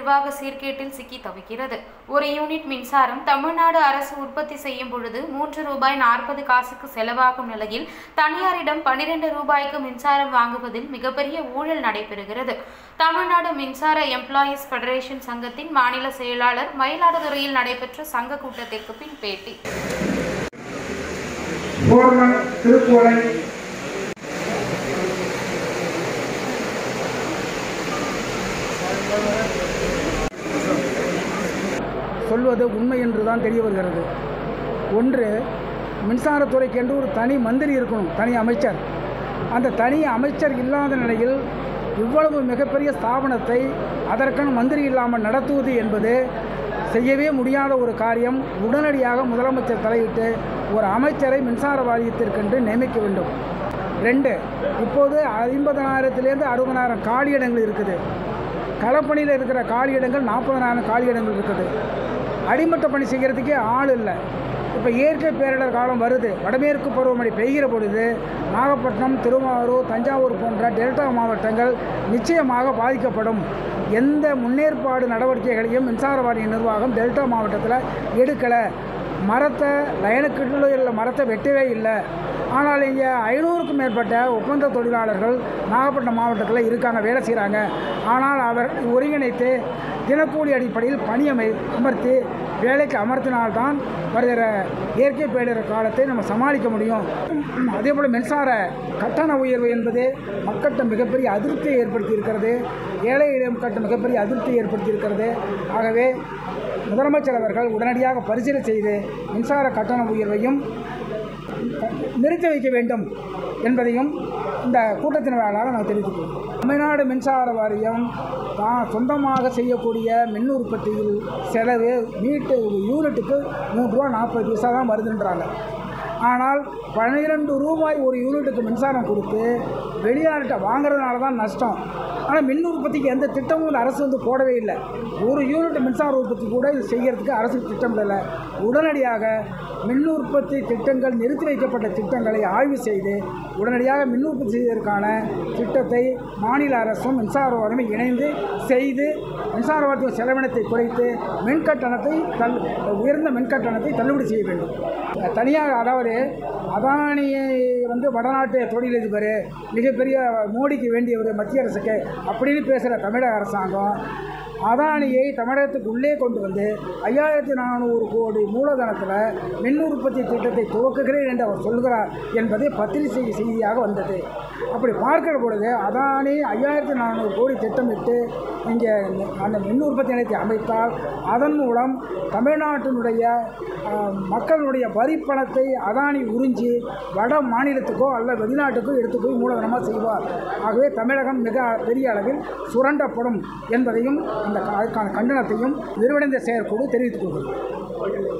நிர்வாக சீர்கேட்டில் சிக்கி தவிக்கிறது. ஒரு யூனிட் மின்சாரம் தமிழ்நாடு அரசு உற்பத்தி செய்யும் பொழுது ₹3.40 செலவாகும் நிலையில் தனியாரிடம் ₹12 மின்சாரம் வாங்குவதில் மிகப்பெரிய ஊழல் நடைபெறுகிறது. தமிழ்நாடு மின்சார எம்ப்ளாயீஸ் ஃபெடரேஷன் சங்கத்தின் மாநில செயலாளர் மயிலாடுதுறையில் நடைபெற்ற சங்க கூட்டத்திற்கு பின் பேட்டி. சொல்வது உண்மை என்றுதான் தெரிய வருகிறது. ஒன்று, மின்சாரத்துறைக்கென்று ஒரு தனி மந்திரி இருக்கணும், தனி அமைச்சர். அந்த தனி அமைச்சர் இல்லாத நிலையில் இவ்வளவு மிகப்பெரிய ஸ்தாபனத்தை அதற்கான மந்திரி இல்லாமல் நடத்துவது என்பது செய்யவே முடியாத ஒரு காரியம். உடனடியாக முதலமைச்சர் தலையிட்டு ஒரு அமைச்சரை மின்சார வாரியத்திற்கென்று நியமிக்க வேண்டும். 2, இப்போது 50,000 60,000 காலியிடங்கள் இருக்குது. களப்பணியில் இருக்கிற காலியிடங்கள் 40,000 காலியிடங்கள் இருக்குது. அடிமட்ட பணி செய்கிறதுக்கே ஆள் இல்லை. இப்போ இயற்கை பேரிடர் காலம் வருது. வடமேற்கு பருவமழை பெய்கிற பொழுது நாகப்பட்டினம், திருவாரூர், தஞ்சாவூர் போன்ற டெல்டா மாவட்டங்கள் நிச்சயமாக பாதிக்கப்படும். எந்த முன்னேற்பாடு நடவடிக்கைகளையும் மின்சார வாரிய நிர்வாகம் டெல்டா மாவட்டத்தில் எடுக்கலை. மரத்தை லைனுக்குள்ள மரத்தை வெட்டவே இல்லை. ஆனால் இங்கே 500க்கும் மேற்பட்ட ஒப்பந்த தொழிலாளர்கள் நாகப்பட்டினம் மாவட்டத்தில் இருக்காங்க, வேலை செய்கிறாங்க. ஆனால் அவர் ஒருங்கிணைத்து தினக்கூலி அடிப்படையில் பணி அமர்த்தி வேலைக்கு அமர்த்தினால்தான் வருகிற இயற்கை பேரிடர் காலத்தை நம்ம சமாளிக்க முடியும். அதேபோல் மின்சார கட்டண உயர்வு என்பது மக்கள்கிட்ட மிகப்பெரிய அதிருப்தியை ஏற்படுத்தி இருக்கிறது. ஏழை எளிய மக்கள்கிட்ட மிகப்பெரிய அதிருப்தியை ஏற்படுத்தி இருக்கிறது. ஆகவே முதலமைச்சர் அவர்கள் உடனடியாக பரிசீலனை செய்து மின்சார கட்டண உயர்வையும் நிறுத்தி வைக்க வேண்டும் என்பதையும் இந்த கூட்டத்தின் வாயிலாக நான் தெரிவித்துள்ளேன். தமிழ்நாடு மின்சார வாரியம் தான் சொந்தமாக செய்யக்கூடிய மின் உற்பத்தியில் செலவு யூனிட்டுக்கு ₹3.40 தான் வருதுன்றாங்க. ஆனால் ₹12 ஒரு யூனிட்டுக்கு மின்சாரம் கொடுத்து வெளியாள்கிட்ட வாங்குறதுனால தான் நஷ்டம். ஆனால் மின் உற்பத்திக்கு எந்த திட்டமும் அரசு போடவே இல்லை. ஒரு யூனிட் மின்சார உற்பத்தி கூட இது செய்கிறதுக்கு அரசு திட்டமிடலை. உடனடியாக மின் உற்பத்தி திட்டங்கள் நிறுத்தி வைக்கப்பட்ட திட்டங்களை ஆய்வு செய்து உடனடியாக மின் உற்பத்தி செய்வதற்கான திட்டத்தை மாநில அரசும் மின்சார வாரியமும் இணைந்து செய்து மின்சார வாரியத்தின் செலவினத்தை குறைத்து உயர்ந்த மின்கட்டணத்தை தள்ளுபடி செய்ய வேண்டும். தனியாக அதாவது அதானியை வடநாட்டு தொழிலதிபர் மிகப்பெரிய மோடிக்கு வேண்டியவர் மத்திய அரசுக்கு அப்படின்னு பேசுகிற தமிழக அரசாங்கம் அதானியை தமிழகத்துக்கு உள்ளே கொண்டு வந்து 5400 கோடி மூலதனத்தில் மின் உற்பத்தி திட்டத்தை துவக்குகிறேன் என்று அவர் சொல்கிறார் என்பது பத்திரிகை செய்தியாக வந்தது. அப்படி பார்க்கிற பொழுது அதானி 5400 கோடி திட்டமிட்டு இங்கே அந்த மின் உற்பத்தி நிலையத்தை அமைத்தால் அதன் மூலம் தமிழ்நாட்டினுடைய மக்களுடைய வரி பணத்தை அதானி உறிஞ்சி வட மாநிலத்துக்கோ அல்ல வெளிநாட்டுக்கோ எடுத்து போய் மூலதனமாக செய்வார். ஆகவே தமிழகம் மிக பெரிய அளவில் சுரண்டப்படும் என்பதையும் அதற்கான கண்டனத்தையும் விரிவடைந்த செயற்குழு தெரிவித்துக் கொள்கிறது.